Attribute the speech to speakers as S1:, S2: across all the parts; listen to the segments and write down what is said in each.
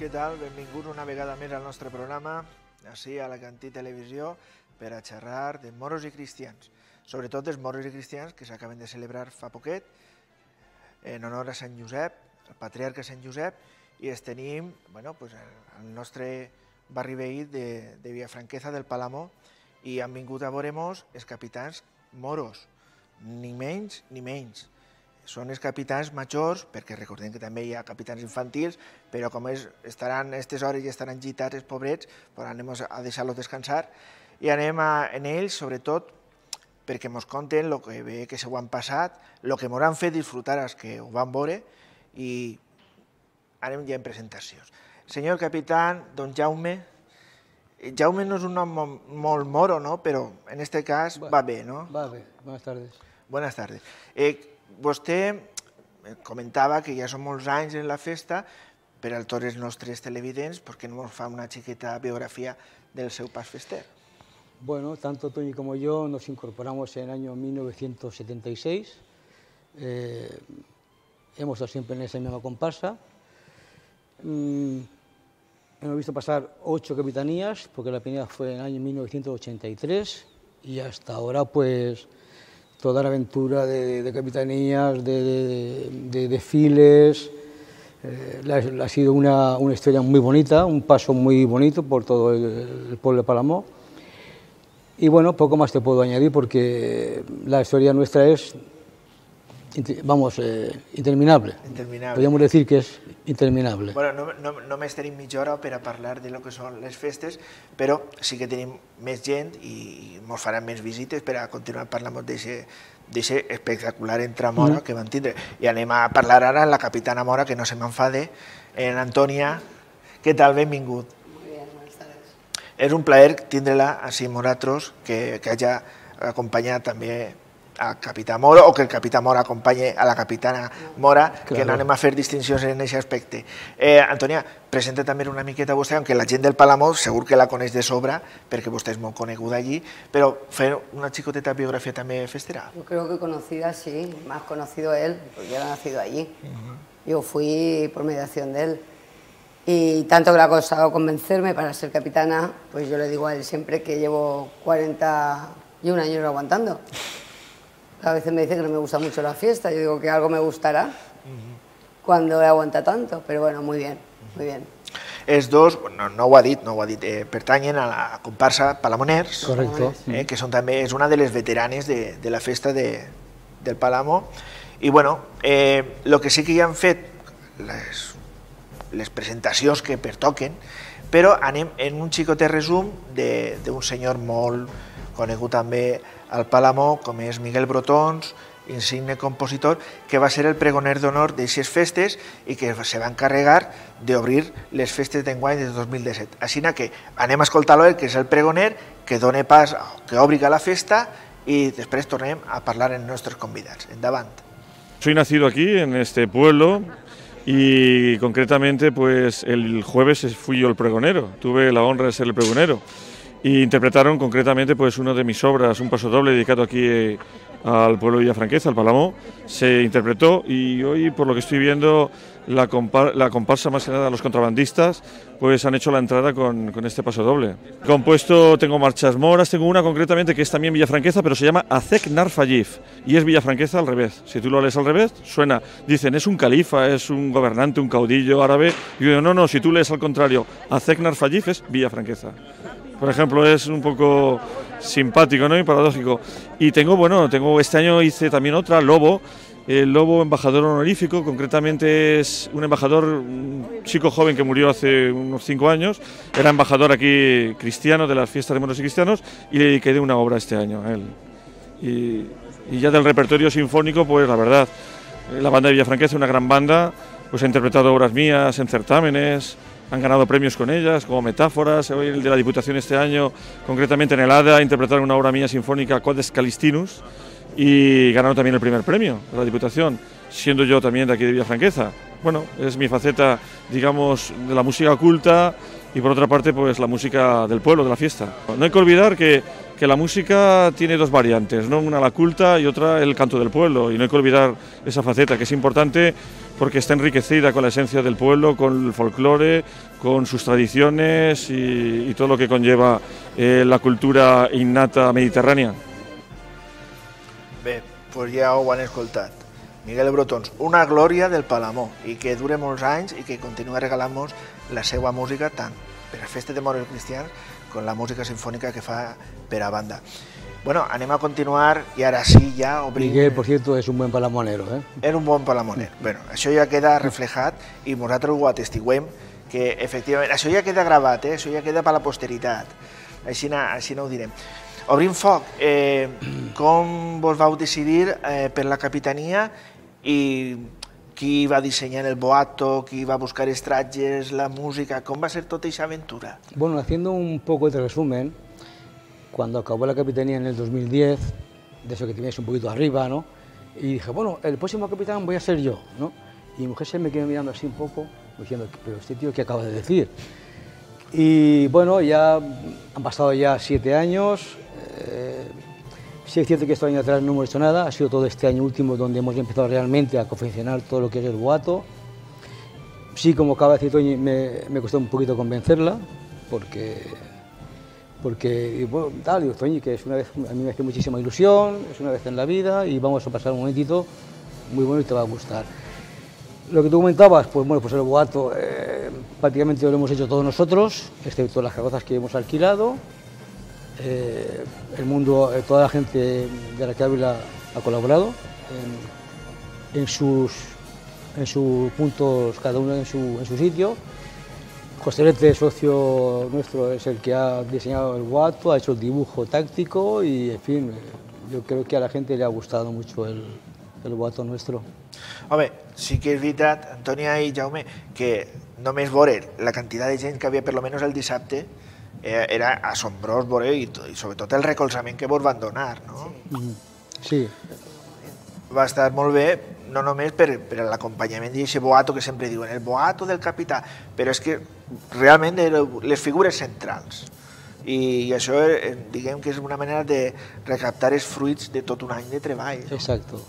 S1: què tal? Benvinguts una vegada més al nostre programa, així a la Cantí Televisió, per a xerrar de moros i cristians, sobretot dels moros i cristians que s'acaben de celebrar fa poquet, en honor a Sant Josep, el patriarca Sant Josep, i tenim el nostre barri veí de Villafranqueza del Palamó, i han vingut a veure-nos els capitans moros, ni menys ni menys. Són els capitans majors, perquè recordem que també hi ha capitans infantils, però com estaran a aquestes hores i estaran gitats els pobrets, anem a deixar-los descansar i anem en ells, sobretot, perquè ens conten el que bé que s'ho han passat, el que ens han fet disfrutar els que ho van veure, i anem ja en presentacions. Senyor capitán, don Jaume. Jaume no és un nom molt moro, no? Però en aquest cas va bé, no?
S2: Va bé, buenas tardes.
S1: Buenas tardes. Vostè comentava que ja són molts anys en la festa, per a tots els nostres televidents, perquè no ens fa una xiqueta biografía del seu pas fester.
S2: Bueno, tanto Toñi como yo nos incorporamos en el año 1976. Hemos estado siempre en esa misma comparsa. Hemos visto pasar 8 capitanías, porque la primera fue en el año 1983, y hasta ahora pues toda la aventura de capitanías, de desfiles. Ha sido una historia muy bonita, un paso muy bonito por todo el pueblo de Palamó. Y bueno, poco más te puedo añadir porque la historia nuestra es, interminable. Podríamos decir que és interminable.
S1: Bueno, només tenim mitja hora per a parlar de lo que són les festes, però sí que tenim més gent i ens faran més visites per a continuar parlant d'aquest espectacular entramora que van tindre. I anem a parlar ara amb la capitana mora, que no se m'enfade, en Antònia. Què tal? Benvingut.
S3: Muy bien, buenas tardes.
S1: És un plaer tindre-la així amb nosaltres, que hagi acompanyat també al capità Mora, o que el capità Mora acompanyi a la capitana Mora, que no anem a fer distincions en aquest aspecte. Antònia, presenta també una miqueta vostè, aunque la gent del Palamó segur que la coneix de sobre, perquè vostè és molt coneguda allí, però fer una xicoteta biografía també festera.
S3: Yo creo que conocida sí, más conocido él, porque yo he nacido allí. Yo fui por mediación de él. Y tanto que le ha costado convencerme para ser capitana, pues yo le digo a él siempre que llevo 41 años aguantando. A veces me dice que no me gusta mucho la fiesta, yo digo que algo me gustará cuando aguanta tanto, pero bueno, muy bien, muy bien.
S1: Els dos, no ho ha dit, pertanyen a la comparsa Palamoners, que són també, és una de les veteranes de la festa del Palamó, i bueno, el que sí que ja han fet les presentacions que pertoquen, però anem en un xicotet resum d'un senyor molt conegut també al Palamó, com és Miguel Brotons, insigne compositor, que va ser el pregoner d'honor d'aquestes festes i que se va encarregar d'obrir les festes d'enguany de 2017. Així que anem a escoltar-lo, que és el pregoner, que dona pas, que obri la festa, i després tornem a parlar amb els nostres convidats. Endavant.
S4: Soy nacido aquí, en este pueblo, y concretamente pues el jueves fui yo el pregonero, tuve la honra de ser el pregonero. Y interpretaron concretamente pues una de mis obras, un pasodoble dedicado aquí al pueblo de Villafranqueza, al Palamó, se interpretó, y hoy, por lo que estoy viendo, la comparsa, más que nada los contrabandistas, pues han hecho la entrada con este pasodoble. Compuesto, tengo marchas moras, tengo una concretamente que es también Villafranqueza, pero se llama Azek Nar Fallif, y es Villafranqueza al revés. Si tú lo lees al revés, suena, dicen, es un califa, es un gobernante, un caudillo árabe, y yo digo, no, si tú lees al contrario, Azek Nar Fallif es Villafranqueza. Por ejemplo, es un poco simpático, ¿no? Y paradójico. Y tengo este año hice también otra, Lobo, el Lobo embajador honorífico, concretamente es un embajador, un chico joven que murió hace unos 5 años, era embajador aquí cristiano de las fiestas de moros y cristianos, y le dediqué una obra este año a él. Y ya del repertorio sinfónico, pues la verdad, la banda de Villafranqueza, una gran banda, pues ha interpretado obras mías en certámenes, han ganado premios con ellas, como Metáforas. Hoy el de la Diputación este año, concretamente en el ADA, interpretaron una obra mía sinfónica, Codes Calistinus, y ganaron también el primer premio de la Diputación, siendo yo también de aquí de Villafranqueza. Bueno, es mi faceta, digamos, de la música culta, y por otra parte, pues la música del pueblo, de la fiesta. No hay que olvidar que la música tiene dos variantes, ¿no? Una la culta y otra el canto del pueblo, y no hay que olvidar esa faceta, que es importante porque está enriquecida con la esencia del pueblo, con el folclore, con sus tradiciones y todo lo que conlleva la cultura innata mediterránea.
S1: Bé, doncs ja ho han escoltat. Miguel Brotons, una glòria del Palamó, i que dure molts anys i que continua regalant-nos la seva música tant per a festes de moros cristians com la música sinfònica que fa per a banda. Bueno, anem a continuar i ara sí ja obrim...
S2: Miguel, por cierto, es un buen palamonero, ¿eh?
S1: Era un bon palamoner. Bueno, això ja queda reflejat i nosaltres ho atestiguem, que efectivament, això ja queda gravat, això ja queda per la posteritat. Així no ho direm. Obrim foc. Com vos vau decidir per la capitania i qui va dissenyar el boato, qui va buscar estratges, la música, com va ser tota aquesta aventura?
S2: Bueno, haciendo un poco de resumen, cuando acabó la capitanía en el 2010, de eso que teníais un poquito arriba, ¿no? Y dije, bueno, el próximo capitán voy a ser yo, ¿no? Y mi mujer se me quedó mirando así un poco, diciendo, pero este tío, ¿qué acaba de decir? Y bueno, ya han pasado ya 7 años. Sí es cierto que este año atrás no hemos hecho nada, ha sido todo este año último donde hemos empezado realmente a confeccionar todo lo que es el boato. Sí, como acaba de decir Toñi, me costó un poquito convencerla, porque bueno, tal, digo, Toñi, que es una vez, a mí me hace muchísima ilusión, es una vez en la vida y vamos a pasar un momentito muy bueno y te va a gustar. Lo que tú comentabas, pues bueno, pues el boato prácticamente lo hemos hecho todos nosotros, excepto las carrozas que hemos alquilado. El mundo, toda la gente de la que Ávila ha colaborado en sus puntos, cada uno en su sitio. José Lete, socio nuestro, es el que ha diseñado el boato, ha hecho el dibujo táctico y, en fin, yo creo que a la gente le ha gustado mucho el boato nuestro.
S1: Home, sí que és veritat, Antònia i Jaume, que només veure la quantitat de gent que havia, per almenys el dissabte, era assombrós veure i sobretot el recolzament que vos van donar, no?
S2: Sí.
S1: Va estar molt bé, no només per l'acompanyament d'aquest boato que sempre diuen, el boato del capità, però és que realment les figures centrals. I això, diguem que és una manera de recaptar els fruits de tot un any de treball.
S2: Exacto.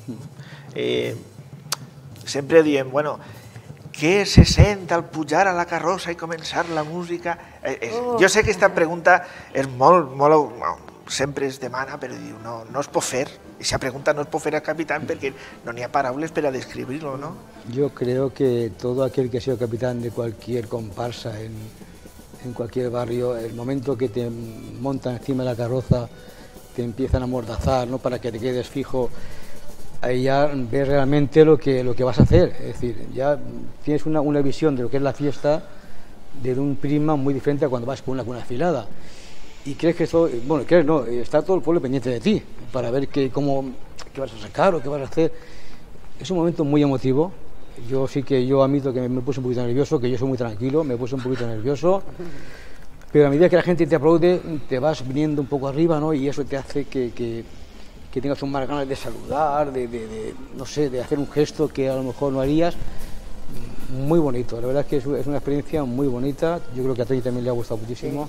S1: Sempre diem, bueno, què se sent al pujar a la carrossa i començar la música? Jo sé que aquesta pregunta és molt, sempre es demana, però diu, no es pot fer. Aquesta pregunta no es pot fer al capitán perquè no n'hi ha paraules per a describir-lo, ¿no?
S2: Yo creo que todo aquel que ha sido capitán de cualquier comparsa en cualquier barrio, el momento que te montan encima de la carroza, te empiezan a amordazar, ¿no?, para que te quedes fijo, ahí ya ves realmente lo que vas a hacer. Es decir, ya tienes una visión de lo que es la fiesta de un prisma muy diferente a cuando vas con una afilada. Y crees que esto, bueno, crees no, está todo el pueblo pendiente de ti para ver qué vas a sacar o qué vas a hacer. Es un momento muy emotivo. Yo admito que me puse un poquito nervioso, que yo soy muy tranquilo, me puse un poquito nervioso. Pero a medida que la gente te aplaude, te vas viniendo un poco arriba, ¿no? Y eso te hace que tengas más ganas de saludar, no sé, de hacer un gesto que a lo mejor no harías. Muy bonito, la verdad es que es una experiencia muy bonita. Yo creo que a Toñi también le ha gustado muchísimo.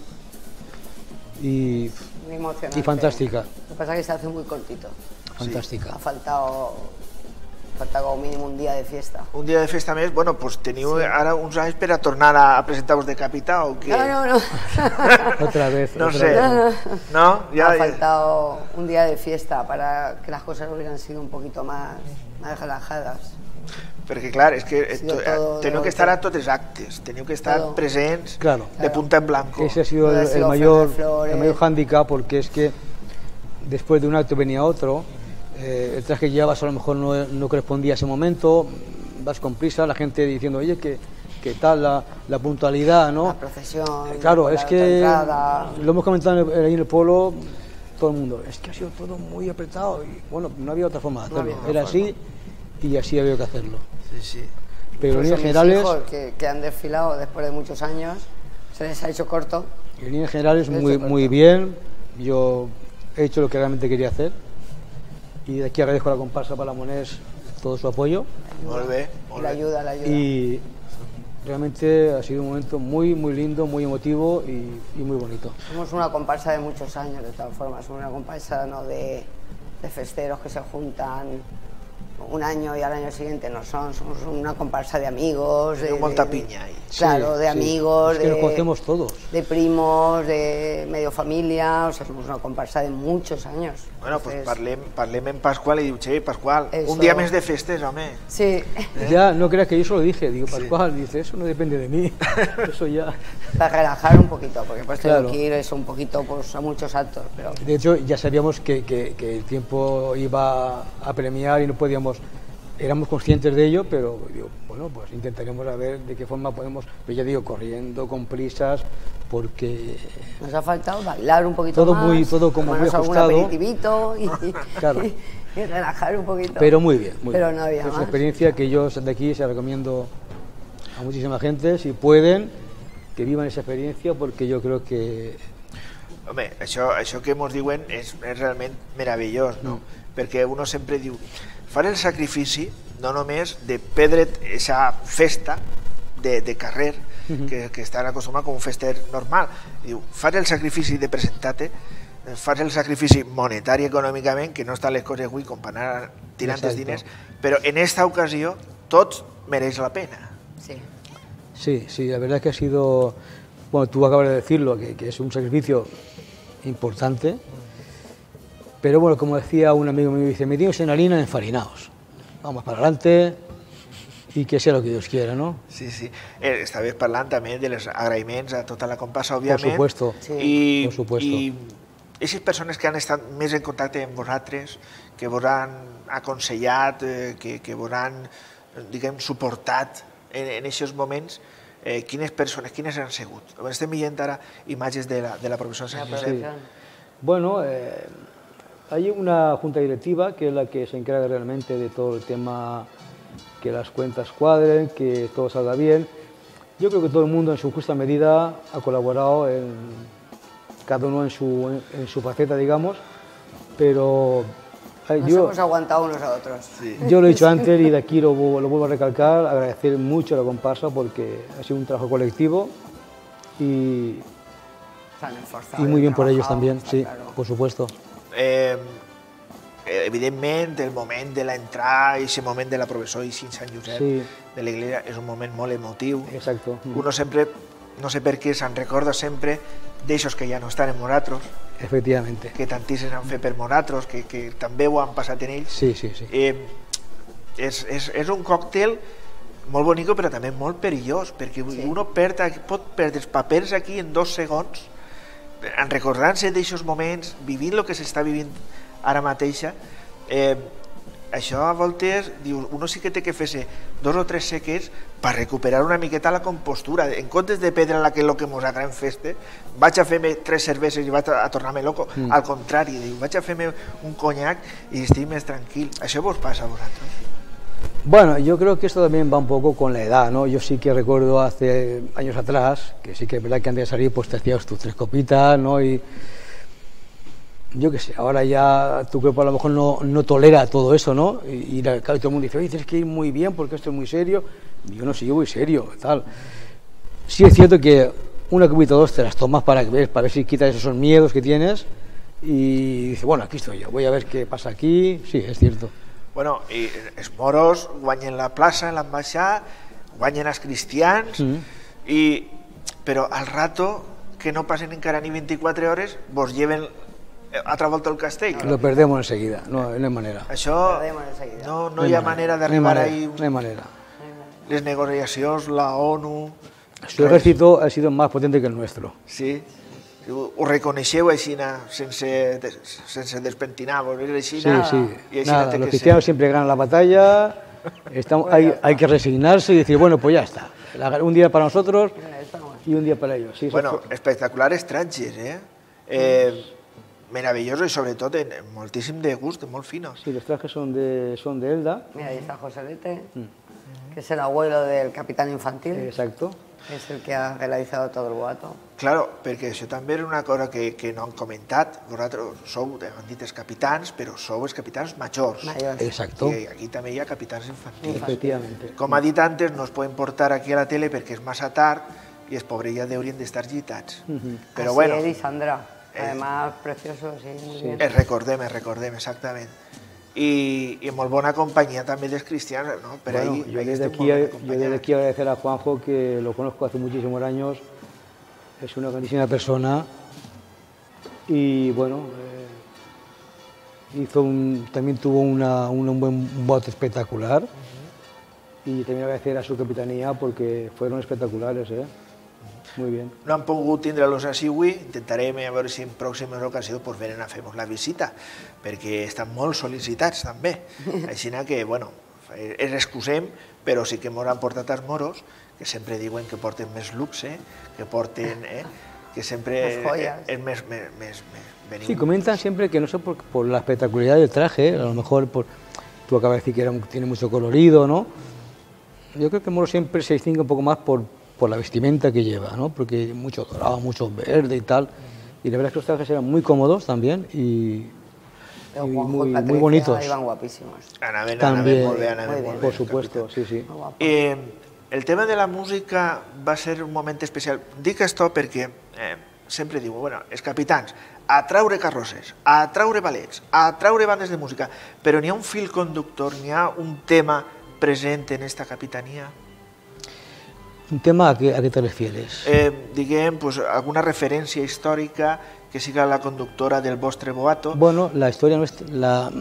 S2: Sí.
S3: Muy emocionante.
S2: Y fantástica.
S3: Lo que pasa es que se hace muy cortito.
S2: Fantàstica.
S3: Sí. Ha faltado como mínimo un dia de fiesta. Un
S1: dia de festa més? Bueno, pues teniu ara uns anys per a tornar a presentar-vos de capità o què?
S3: No.
S2: Otra vez.
S1: No sé. ¿No?
S3: Ha faltado un día de fiesta para que las cosas hubieran sido un poquito más relajadas.
S1: Perquè, clar, és que teniu que estar a tots els actes, teniu que estar presents de punta en blanco.
S2: Ese ha sido el mayor hándicap, porque es que después de un acto venía otro. El traje que llevabas a lo mejor no correspondía a ese momento, vas con prisa, la gente diciendo, oye, ¿qué tal la puntualidad, ¿no?
S3: La procesión,
S2: claro, es que lo hemos comentado ahí en el pueblo, todo el mundo, es que ha sido todo muy apretado y bueno, no había otra forma de hacerlo, era así y así había que hacerlo.
S1: Sí.
S2: Pero en líneas generales...
S3: Mis hijos que han desfilado después de muchos años, se les ha hecho corto.
S2: En líneas generales muy bien, yo he hecho lo que realmente quería hacer. Y de aquí agradezco a la comparsa Palamonés todo su apoyo.
S1: Molt bé.
S3: La ayuda.
S2: Y realmente ha sido un momento muy lindo, muy emotivo y muy bonito.
S3: Somos una comparsa de muchos años, de todas formas. Somos una comparsa, ¿no?, de festeros que se juntan un año y al año siguiente no son, somos una comparsa de amigos.
S1: Molta piña ahí.
S3: Claro, de amigos,
S2: es que nos conocemos todos.
S3: De primos, de medio familia, o sea, somos una comparsa de muchos años.
S1: Bueno,
S3: Entonces,
S1: pues parlem en Pascual y diu, che, Pascual,
S3: Eso.
S1: un día més de festes, home.
S3: Sí,
S2: Ya, no creas que yo se lo dije, digo, Pascual, dice, eso no depende de mí, eso ya...
S3: para relajar un poquito, porque pues
S2: Claro.
S3: tengo que ir eso, un poquito pues, a muchos actos, pero...
S2: De hecho, ya sabíamos que el tiempo iba a premiar y no podíamos, éramos conscientes de ello, pero digo, bueno, pues intentaremos a ver de qué forma podemos, pero ya digo, corriendo, con prisas, porque...
S3: Nos ha faltado bailar un poquito
S2: Todo
S3: más,
S2: todo como muy
S3: tomarnos algún
S2: ajustado.
S3: aperitivito y,
S2: Claro.
S3: y relajar un poquito.
S2: Pero muy bien, muy
S3: Pero
S2: bien.
S3: no había
S2: Es una
S3: más.
S2: experiencia que yo de aquí se la recomiendo a muchísima gente, si pueden, que vivan esa experiencia, porque yo creo que...
S1: Home, això que mos diuen és realment meravellós, no? Perquè uno sempre diu, far el sacrifici no només de perdre't aquesta festa de carrer que estan acostumats com un fester normal. Diu, far el sacrifici de presentar-te, far el sacrifici monetari econòmicament, que no estan les coses avui com per anar tirant els diners, però en esta ocasió tots mereix la pena.
S3: Sí.
S2: Sí, sí, la verdad es que ha sido, bueno, tú acabas de decirlo, que es un sacrificio importante, pero bueno, como decía un amigo mío, dice, metidos en harina, enfarinados, vamos para adelante y que sea lo que Dios quiera, ¿no?
S1: Sí, sí. Estaves parlant també de les agraïments a tota la compassa, òbviament.
S2: Por supuesto,
S1: I,
S2: por supuesto.
S1: I aquestes persones que han estat més en contacte amb vosaltres, que vos han aconsellat, que vos han, diguem, suportat en aquests moments, quines persones, quines han sigut? Estem veient ara imatges de la professora Sant Josep.
S2: Bueno, hay una junta directiva que es la que se encarga realmente de todo el tema, que las cuentas cuadren, que todo salga bien. Yo creo que todo el mundo en su justa medida ha colaborado, cada uno en su faceta, digamos, pero
S3: Nos hemos aguantado unos a otros.
S1: Sí.
S2: yo lo he dicho antes y de aquí lo vuelvo a recalcar, agradecer mucho a la comparsa porque ha sido un trabajo colectivo y
S3: Se han esforzado,
S2: muy bien
S3: han
S2: por ellos
S3: trabajado,
S2: también,
S3: está
S2: sí,
S3: claro.
S2: por supuesto.
S1: Evidentment, el moment de l'entrada, aquest moment de la professó i Sant Josep
S2: Sí.
S1: de l'Església és un moment molt emotiu.
S2: Exacto.
S1: Uno sempre, no sé per què, se'n recorda sempre d'aixos que ja no estan en nosaltres,
S2: Efectivamente.
S1: que tantíssims han fet per nosaltres, que també ho han passat en ells.
S2: Sí, sí, sí.
S1: És un còctel molt bonic, però també molt perillós, perquè uno pot perdre els papers aquí en 2 segons, en recordant-se d'aixos moments, vivint el que s'està vivint ara mateixa. Això a voltes, dius, uno sí que té que fer-se 2 o 3 seques per recuperar una miqueta la compostura. En comptes de perdre el que mos agrada en festa, vaig a fer-me 3 cerveses i vaig a tornar-me loco. Al contrari, diu, vaig a fer-me un conyac i estic més tranquil. Això vos passa a vosaltres?
S2: Bueno, yo creo que esto también va un poco con la edad, ¿no? Yo sí que recuerdo hace años atrás, que sí que es verdad que antes de salir pues te hacías tus 3 copitas, ¿no? Y yo qué sé, ahora ya tu cuerpo a lo mejor no tolera todo eso, ¿no? Y claro, todo el mundo dice, oye, tienes que ir muy bien porque esto es muy serio. Y yo no sé, yo voy serio, tal. Sí es cierto que una copita o 2 te las tomas para ver si quitas esos miedos que tienes y dices, bueno, aquí estoy yo, voy a ver qué pasa aquí. Sí, es cierto.
S1: Bueno, i els moros guanyen la plaça en l'ambaixada, guanyen els cristians, però al rato, que no passen encara ni 24 hores, vos lleven altra volta al castell.
S2: Lo perdemos enseguida, no hay manera.
S1: Això no hi ha manera d'arribar ahí.
S2: No hay manera.
S1: Les negociacions, la ONU...
S2: Su ejército ha sido más potente que el nuestro.
S1: Sí, ho reconeixeu així, sense despentinar-vos, és així.
S2: Sí, sí.
S1: I així
S2: Nada,
S1: té
S2: los
S1: que
S2: cristianos
S1: ser.
S2: siempre ganan la batalla, hay que resignarse y decir, bueno, pues ya está. Un día para nosotros y un día para ellos. Sí,
S1: Bueno, espectacular estrangers, meravelloso i sobretot moltíssim de gust, molt finos.
S2: Sí, los trajes son de Elda.
S3: Mira, ahí está José Lete, que es el abuelo del capitán infantil.
S2: Exacto.
S3: Es el que ha realizado todo el boato.
S1: Claro, perquè això també era una cosa que no han comentat. Vosaltres sou, han dit els capitans, però sou els capitans majors.
S3: Mayores.
S2: Exacto.
S1: I aquí també hi ha capitans infantils.
S2: Efectivamente.
S1: Com ha dit antes, no es poden portar aquí a la tele perquè és massa tard i els pobres ja haurien d'estar gitats. Però
S3: Así
S1: bueno,
S3: él y Sandra. Además, preciosos, sí, muy bien.
S1: recordem, exactament. i molt bona companyia també dels cristians, ¿no?
S2: Bueno, yo desde aquí agradecer a Juanjo, que lo conozco hace muchísimos años, es una grandísima persona y bueno, también tuvo un buen bote espectacular y también agradecer a su capitanía porque fueron espectaculares, muy bien.
S1: No han pogut tindre-los així avui, intentarem a veure si en pròximes ocasions pues, venen a fer-nos la visita, perquè estan molt sol·licitats també. Així que, bueno, els excusem, però sí que ens han portat els moros, que sempre diuen que porten més luxe, que porten... que siempre es más
S2: sí, comentan siempre que no sé por la espectacularidad del traje, a lo mejor tú acabas de decir que tiene mucho colorido, ¿no? Yo creo que el moro siempre se distingue un poco más por la vestimenta que lleva, ¿no? Porque mucho dorado, mucho verde y tal, y la verdad es que los trajes eran muy cómodos también y muy bonitos.
S3: Iban guapísimos.
S2: También, por supuesto, sí, sí.
S1: El tema de la música va ser un moment especial. Dic això perquè sempre diu, bueno, els capitans, a traure carrosses, a traure ballets, a traure bandes de música, però n'hi ha un fil conductor, n'hi ha un tema present en esta capitania?
S2: ¿Un tema a qué te refieres?
S1: Diguem, pues, alguna referència històrica que siga la conductora del vostre boato.
S2: Bueno, la historia nuestra,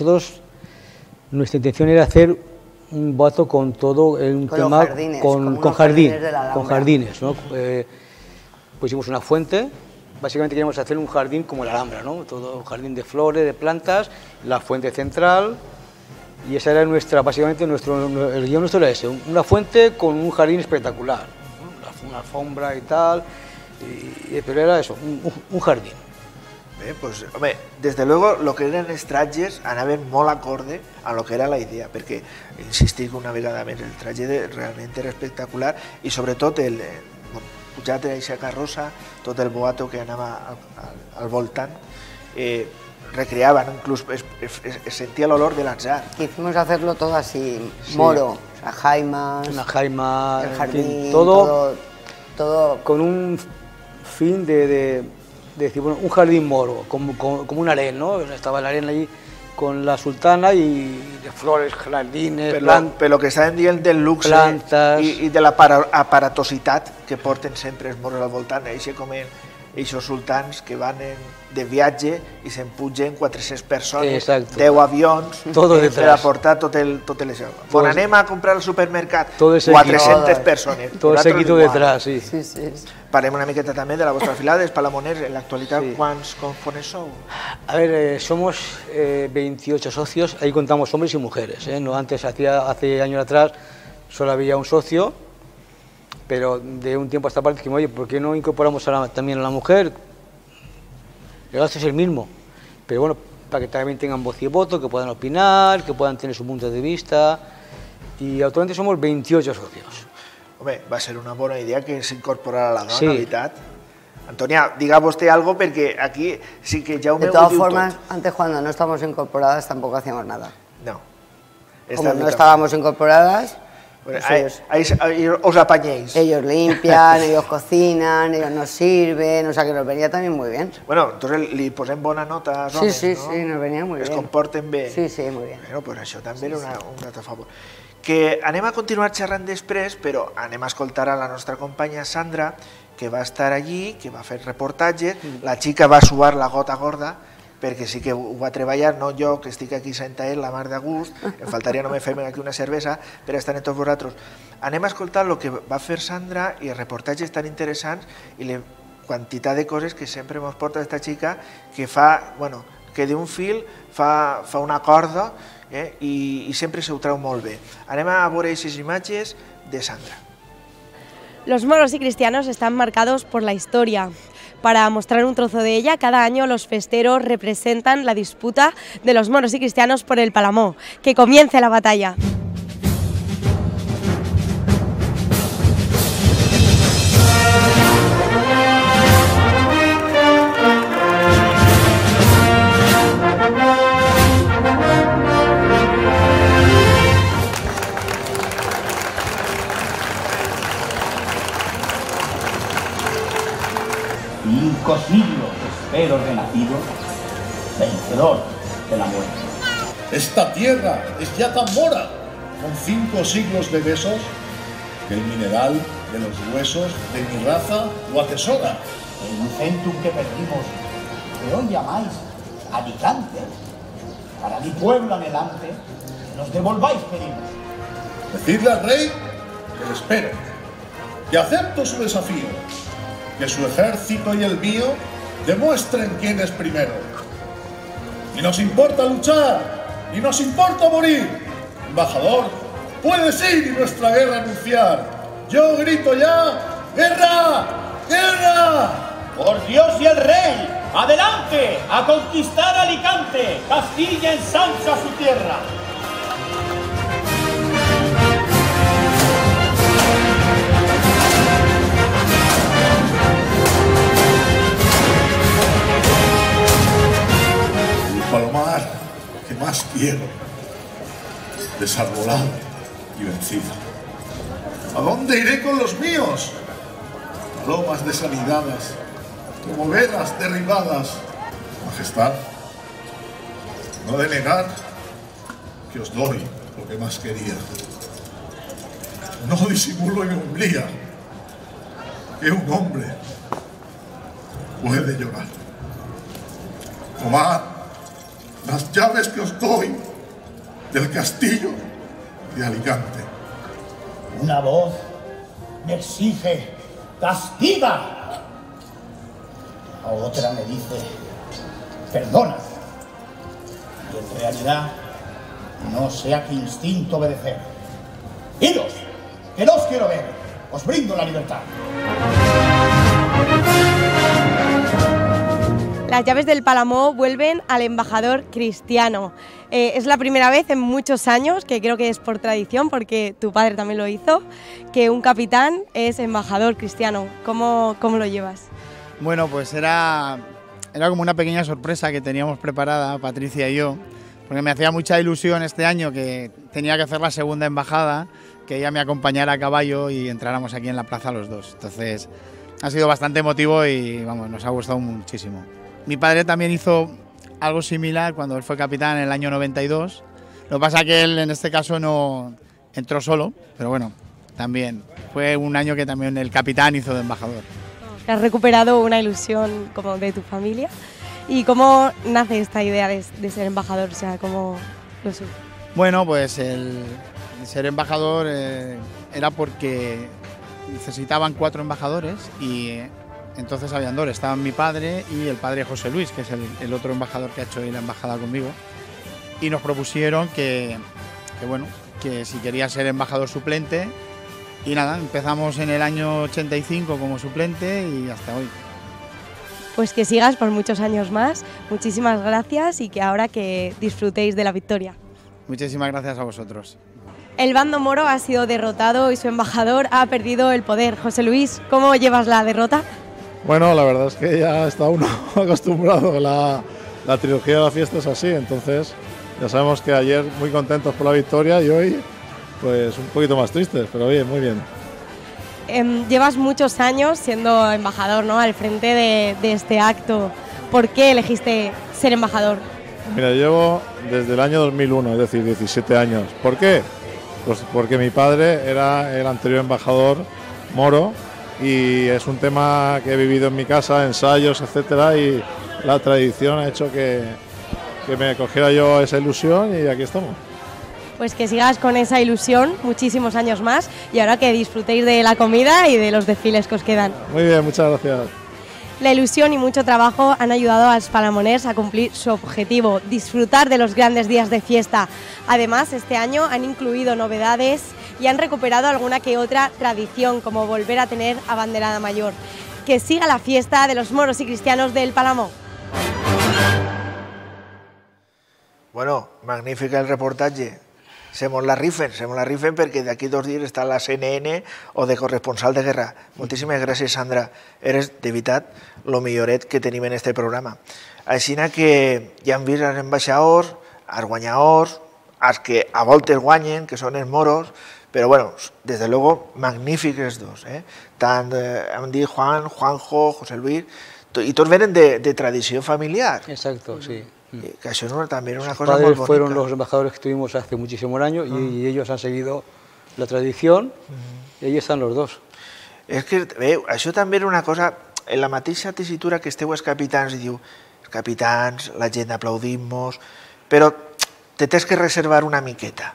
S2: nuestra intención era hacer un boato con todo un
S3: con
S2: tema
S3: jardines,
S2: con jardines, ¿no? Pusimos una fuente, básicamente queríamos hacer un jardín como la Alhambra, ¿no? Todo un jardín de flores, de plantas, la fuente central, y esa era básicamente el guión nuestro era ese, una fuente con un jardín espectacular, ¿no? Una alfombra y tal, pero era eso, un jardín.
S1: Pues, home, des de luego, lo que eren els tratges anaven molt acorde a lo que era la idea, perquè, insistic una vegada més, el tratge realment era espectacular i sobretot pujat a aquesta carrossa, tot el boato que anava al voltant, recreaban, incluso sentía el olor del azar.
S3: Quisimos hacerlo todo así, moro, o sea, jaimas,
S2: una jaima,
S3: el jardín,
S2: en fin,
S3: todo
S2: con un fin de decir, bueno, un jardín moro, como un harén, ¿no? Estaba el harén allí con la sultana y de flores, jardines, plantas...
S1: Però que estaven dient del luxe
S2: plantes
S1: i de l'aparatositat que porten sempre els moros al voltant, així com aquests sultans que van de viatge i se'n pugen 400 persones, 10 avions, per a portar tot això. Quan anem a comprar al supermercat, 400 persones.
S2: Todo el seguito detrás, sí.
S1: Parlem una miqueta també de la vostra filada, dels palamoners. En l'actualitat, quants components sou?
S2: A ver, somos 28 socios, ahí contamos hombres y mujeres, ¿eh? No, antes, hace años atrás, solo había un socio, pero de un tiempo a esta parte dijimos, oye, ¿por qué no incorporamos también a la mujer? El gasto es el mismo, pero bueno, para que también tengan voz y voto, que puedan opinar, que puedan tener su punto de vista, y actualmente somos 28 socios.
S1: Home, va ser una bona idea que s'incorporara la dona, veritat? Antonia, diga vostè algo perquè aquí sí que Jaume ho diu tot.
S3: De todas formas, antes cuando no estábamos incorporadas tampoco hacíamos nada.
S1: No.
S3: Como no estábamos incorporadas,
S1: ahí os apañéis.
S3: Ellos limpian, ellos cocinan, ellos nos sirven, o sea que nos venía también muy bien.
S1: Bueno, entonces li posem bona nota als homes,
S3: sí,
S1: no?
S3: Sí, nos venía muy bien.
S1: Es comporten bé.
S3: Sí, muy bien.
S1: Bueno, pues això també era un altre favor. Que anem a continuar xerrant després, però anem a escoltar a la nostra companya Sandra, que va estar allí, que va fer reportatges, la xica va suar la gota gorda, perquè sí que ho va treballar, no jo, que estic aquí sentat la mar de gust, em faltaria només fer-me aquí una cervesa per estar amb tots vosaltres. Anem a escoltar el que va fer Sandra i els reportatges tan interessants i la quantitat de coses que sempre ens porta aquesta xica, que fa, bueno, que d'un fil fa una corda, y siempre se ho treu molt bé. Anem a veure aquestes imatges de Sandra.
S5: Los moros y cristianos están marcados por la historia. Para mostrar un trozo de ella, cada año los festeros representan la disputa de los moros y cristianos por el Palamó. ¡Que comience la batalla!
S6: Siglos espero renacido, vencedor de la muerte. Esta tierra es ya tan mora, con 5 siglos de besos, que el mineral de los huesos de mi raza lo atesora.
S7: El Lucentum que perdimos, que hoy llamáis Alicante, para mi pueblo anhelante, que nos devolváis pedimos.
S6: Decidle al rey que le espero, que acepto su desafío, que su ejército y el mío demuestren quién es primero. Y nos importa luchar, y nos importa morir. Embajador, puedes ir y nuestra guerra anunciar. Yo grito ya, ¡guerra! ¡Guerra!
S7: Por Dios y el rey, adelante, a conquistar Alicante, Castilla ensancha su tierra.
S6: El palomar que más quiero, desarbolado y vencido. ¿A dónde iré con los míos? Palomas desanidadas, como velas derribadas. Majestad, no de negar que os doy lo que más quería. No disimulo en umbría que un hombre puede llorar. Tomad las llaves que os doy del castillo de Alicante.
S7: Una voz me exige, castiga. A otra me dice, perdona. Y en realidad no sé a qué instinto obedecer. Idos, que no os quiero ver. Os brindo la libertad.
S5: Las llaves del Palamó vuelven al embajador Cristiano. Es la primera vez en muchos años, que creo que es por tradición, porque tu padre también lo hizo, que un capitán es embajador cristiano. ¿Cómo lo llevas?
S8: Bueno, pues era como una pequeña sorpresa que teníamos preparada, Patricia y yo, porque me hacía mucha ilusión este año que tenía que hacer la segunda embajada, que ella me acompañara a caballo y entráramos aquí en la plaza los dos. Entonces ha sido bastante emotivo y vamos, nos ha gustado muchísimo. Mi padre también hizo algo similar cuando él fue capitán en el año 92. Lo que pasa es que él en este caso no entró solo, pero bueno, también fue un año que también el capitán hizo de embajador.
S5: Has recuperado una ilusión como de tu familia. ¿Y cómo nace esta idea de ser embajador? O sea, ¿cómo lo surge?
S8: Bueno, pues el ser embajador era porque necesitaban 4 embajadores y entonces habían 2, estaban mi padre y el padre José Luis, que es el otro embajador que ha hecho hoy la embajada conmigo, y nos propusieron que si quería ser embajador suplente, y nada, empezamos en el año 85 como suplente y hasta hoy.
S5: Pues que sigas por muchos años más, muchísimas gracias y que ahora que disfrutéis de la victoria.
S8: Muchísimas gracias a vosotros.
S5: El bando moro ha sido derrotado y su embajador ha perdido el poder. José Luis, ¿cómo llevas la derrota?
S9: Bueno, la verdad es que ya está uno acostumbrado, la trilogía de la fiesta es así, entonces ya sabemos que ayer muy contentos por la victoria y hoy pues un poquito más tristes, pero bien, muy bien.
S5: Llevas muchos años siendo embajador, ¿no?, al frente de este acto. ¿Por qué elegiste ser embajador?
S9: Mira, llevo desde el año 2001, es decir, 17 años. ¿Por qué? Pues porque mi padre era el anterior embajador moro y es un tema que he vivido en mi casa, ensayos, etcétera, y la tradición ha hecho que me cogiera yo esa ilusión y aquí estamos.
S5: Pues que sigas con esa ilusión muchísimos años más y ahora que disfrutéis de la comida y de los desfiles que os quedan.
S9: Muy bien, muchas gracias.
S5: La ilusión y mucho trabajo han ayudado a los palamoners a cumplir su objetivo, disfrutar de los grandes días de fiesta. Además, este año han incluido novedades y han recuperado alguna que otra tradición, como volver a tener abanderada mayor. Que siga la fiesta de los moros y cristianos del Palamó.
S1: Bueno, magnífica el reportatge. Se mos la rifen perquè d'aquí 2 dies està la CNN o de corresponsal de guerra. Moltíssimes gràcies, Sandra. Eres, de veritat, el milloret que tenim en este programa. Així que ja hem vist els ambaixadors, els guanyadors, els que a voltes guanyen, que són els moros, però, bueno, des de luego, magnífics dos. Tant hem dit Juanjo, José Luis, i tots venen de tradició familiar.
S2: Exacto, sí.
S1: Que això també era una
S2: Sus
S1: cosa
S2: padres
S1: molt bonica.
S2: fueron los embajadores que tuvimos hace muchísimos años y ellos han seguido la tradición y ahí están los dos.
S1: És que, veu, això també era una cosa, en la mateixa tessitura que esteu els capitans, i diu, els capitans, la gent aplaudim-nos, però te tens que reservar una miqueta,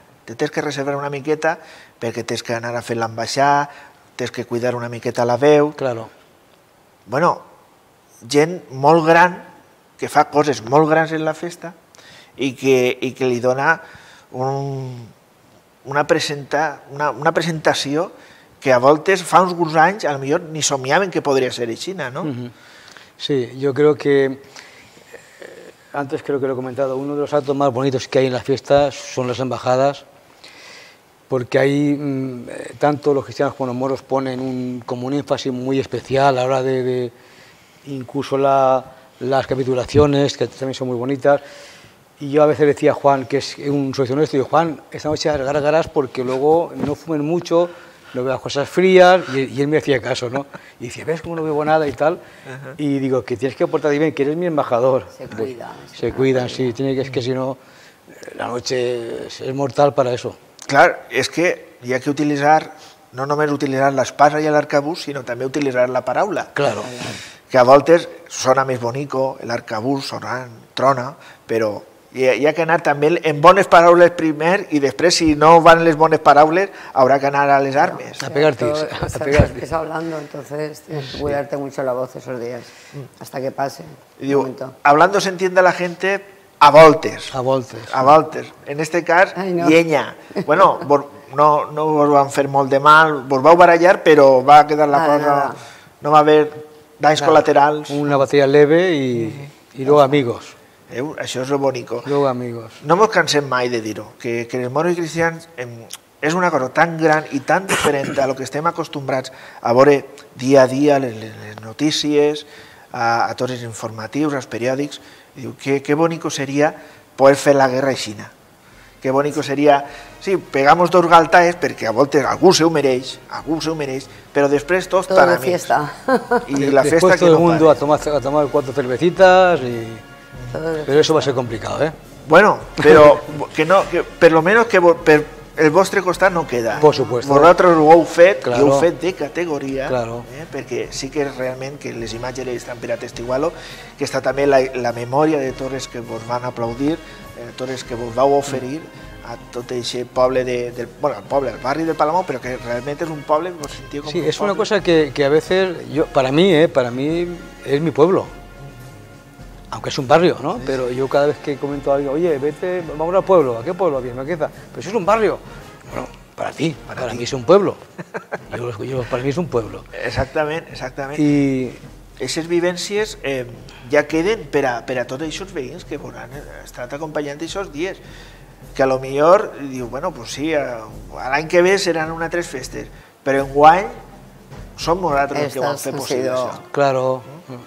S1: perquè tens que anar a fer l'ambaixar, tens que cuidar una miqueta la veu.
S2: Claro.
S1: Bueno, gent molt gran, que fa coses molt grans en la festa i que li dona una presentació que a voltes fa uns anys a lo millor ni somiaven que podria ser així, ¿no?
S2: Sí, yo creo que, antes creo que lo he comentado, uno de los actos más bonitos que hay en las fiestas son las embajadas, porque ahí tanto los cristianos como los moros ponen como un énfasis muy especial a la hora de incluso las capitulaciones, que también son muy bonitas. Y yo a veces decía a Juan, que es un socio nuestro, y digo, Juan, esta noche gárgaras porque luego no fumen mucho, no veas cosas frías, y él me hacía caso, ¿no? Y dice, ¿ves cómo no bebo nada y tal? Y digo, que tienes que portarte bien, que eres mi embajador. Se cuidan, sí, es que si no, la noche es mortal para eso.
S1: Clar, és que hi ha que utilitzar, no només utilitzar l'espasa i l'arcabús, sinó també utilitzar la paraula.
S2: Claro.
S1: Que a voltes sona més bonico, l'arcabús trona, però hi ha que anar també en bones paraules primer i després, si no van les bones paraules, haurà que anar a les armes.
S2: A pegar tics.
S3: Estás hablando, entonces tienes que cuidarte mucho la voz esos días, hasta que pase.
S1: Diu, hablando se entiende la gente a voltes.
S2: A voltes.
S1: A voltes. En este cas,
S3: no.
S1: llenya. Bueno, no vos van fer molt de mal, vos vau barallar, però va quedar la cosa... No va haver danys col·laterals.
S2: Una batalla leve y luego amigos.
S1: Això és lo bonico.
S2: Luego amigos.
S1: No mos cansem mai de dir-ho, que els moros i cristians és una cosa tan gran i tan diferent a lo que estem acostumbrats a veure dia a dia, les notícies, a tots els informatius, als periòdics. Diu, qué bonito sería poder fer la guerra aixina. Qué bonito sería, sí, pegamos dos galtaes perquè a voltes algú se ho mereix, però després tots tan amics.
S3: Fiesta.
S1: Y la
S2: después
S1: fiesta que
S2: todo el
S1: no
S2: mundo
S1: pare.
S2: a tomar 4 cervecitas pero eso va a ser complicado, ¿eh?
S1: Bueno, però que per lo menos que per el vostre costat no queda.
S2: Por supuesto.
S1: Vosaltres ho heu fet,
S2: claro.
S1: I ho heu fet de categoria,
S2: claro.
S1: Perquè sí que realment que les imatges estan per atestiguar-lo, que està també la memòria de tots els que vos van aplaudir, tots els que vos vau oferir a tot aquest poble el barri del Palamó, però que realment és un poble que vos sentiu com
S2: sí,
S1: un
S2: es
S1: poble.
S2: Una cosa que a veces, para mí es mi pueblo. Aunque es un barrio, ¿no? Sí, pero yo cada vez que comento a alguien, oye, vete, vamos al pueblo, ¿a qué pueblo? Bien, me queda. Pero eso es un barrio. Bueno, para ti, para mí es un pueblo. Para mí es un pueblo.
S1: Exactament.
S2: I
S1: aquestes vivències ja queden per a tots aquests veïns que veuran estat acompanyant aquests dies. Que a lo millor diu, bueno, pues sí, l'any que ve seran unes 3 festes, però enguany som nosaltres els que ho han fet possible.
S2: Claro.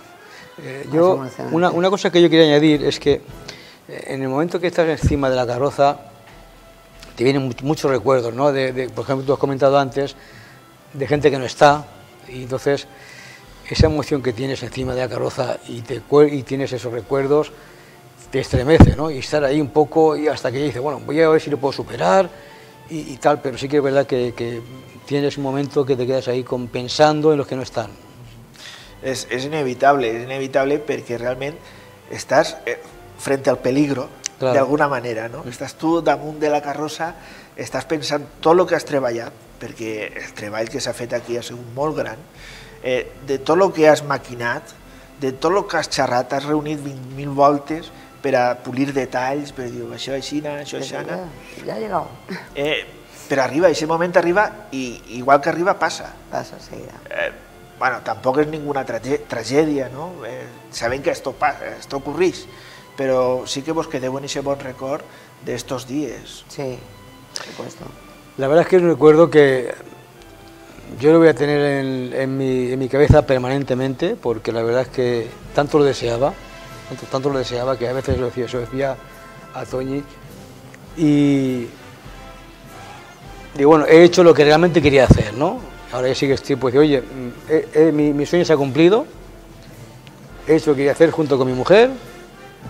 S2: Una cosa que yo quería añadir es que en el momento que estás encima de la carroza te vienen muchos recuerdos, ¿no? Por ejemplo, tú has comentado antes de gente que no está, y entonces esa emoción que tienes encima de la carroza y tienes esos recuerdos te estremece, ¿no? Y estar ahí un poco y hasta que dices, bueno, voy a ver si lo puedo superar y tal, pero sí que es verdad que tienes un momento que te quedas ahí pensando en los que no están.
S1: És inevitable perquè realment estàs frente al peligro, claro. D'alguna manera, no? Estàs tu damunt de la carrossa, estàs pensant tot el que has treballat, perquè el treball que s'ha fet aquí ha sigut molt gran, de tot el que has maquinat, de tot el que has xerrat, has reunit 20.000 voltes per a polir detalls, per dir, això aixina, això aixana.
S3: Ja ha llegat.
S1: Però arriba, aquest moment arriba, i igual que arriba, passa.
S3: Passa, seguida.
S1: Bueno, tampoc és ninguna tragèdia, no? Sabem que esto ocurreix, però sí que vos quedeu en ese bon record d'estos días.
S3: Sí, por supuesto.
S2: La verdad es que es un recuerdo que yo lo voy a tener en mi cabeza permanentemente, porque la verdad es que tanto lo deseaba que a veces se lo decía a Toñi, y bueno, he hecho lo que realmente quería hacer, ¿no? Ahora ya sí que estoy, pues, oye, mi sueño se ha cumplido, he hecho lo que quería hacer junto con mi mujer,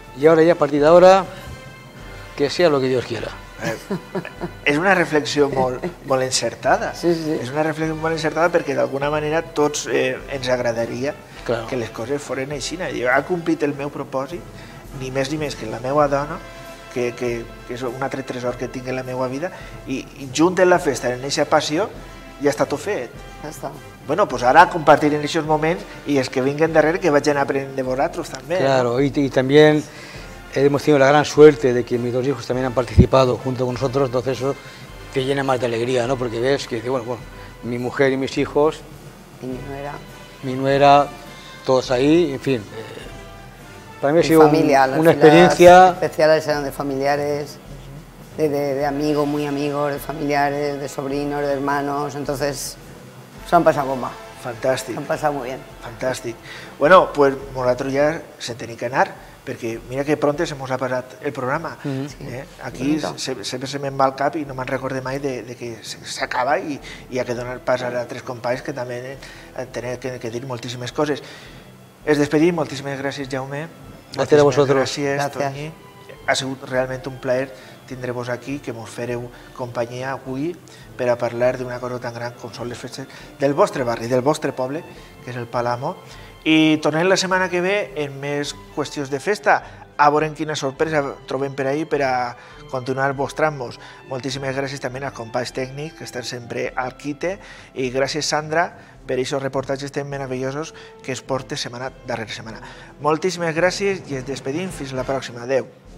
S2: y ahora ya a partir de ahora, que sea lo que Dios quiera.
S1: És una reflexió molt encertada.
S3: Sí, sí.
S1: És una reflexió molt encertada perquè d'alguna manera tots ens agradaria que les coses foren així. Jo he complit el meu propòsit, ni més ni més que la meva dona, que és un altre tresor que tinc en la meva vida, i junt en la festa, en aquesta passió, ja està tot fet.
S3: Ja està.
S1: Bueno, pues ara compartir en aquests moments i els que vinguen darrere que vagin aprenent de vosaltres també.
S2: Claro, ¿no? Y también hemos tenido la gran suerte de que mis dos hijos también han participado junto con nosotros, entonces eso te llena más de alegría, ¿no? Porque ves que, bueno, mi mujer y mis hijos,
S3: y
S2: mi nuera, todos ahí, en fin. Para mí ha sido una
S3: experiencia especiales, eran de familiares, de amigos, muy amigos, de familiares, de sobrinos, de hermanos, entonces se han pasado bomba.
S1: Fantàstic.
S3: Se han passat molt bé.
S1: Fantàstic. Bueno, pues nosaltres ja se tenim que anar, perquè mira que pronte se mos ha passat el programa. Aquí sempre se me'n va al cap i no me'n recorde mai de que s'acaba i hi ha que donar pas a altres companys que també tenen que dir moltíssimes coses. Es despedim, moltíssimes gràcies, Jaume.
S2: Gràcies a vosaltres.
S1: Gràcies, Toni. Ha sigut realment un plaer tindre-vos aquí, que mos fareu companyia avui per a parlar d'una cosa tan gran com són les festes del vostre barri, del vostre poble, que és el Palamó. I tornem la setmana que ve en més qüestions de festa, a veure quina sorpresa trobem per ahir per a continuar mostrant-vos. Moltíssimes gràcies també als companys tècnics que estan sempre al quite i gràcies, Sandra, per aquests reportatges tan meravellosos que es porta setmana darrere setmana. Moltíssimes gràcies i ens despedim fins la pròxima. Adéu.